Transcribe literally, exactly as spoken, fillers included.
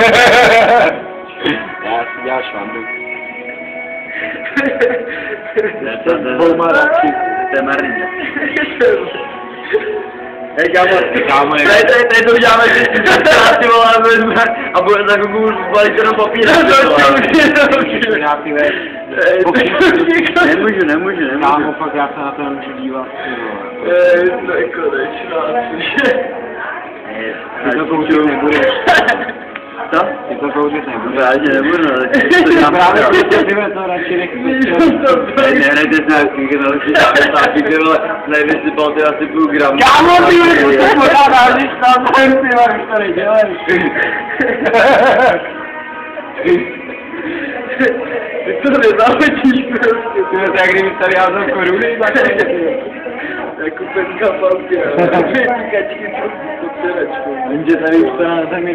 Já si dělal švandu. To je Dvouma radši. To je marný. Hej, kámo, kámo, Tady, tady, tady to uděláme, že si voláme a bude za kuku zbalit jenom papír. Nemůžu, nemůžu, nemůžu. kámo, fakt já se na to nemůžu dívat. Je to je konečná. Ty to kouřit nebudeš. Co? Ty to kouřit nebudeš. Vážně nebudu, ale to Já dělám právě právě. si to radši nechci. Nehrajte se na kýky, na lepší dáme ty vole, nevysypal ty asi půl gramu. Kámo, ty vole, to se pořád hážeš tam, ty vole, už to nedělej. Ty to nezáležíš prostě. Ty vole, jak kdyby tady házal koruny, tak Jako pecka palky, ale kačky, co s otřenačkou. Jenže tady už to na zemi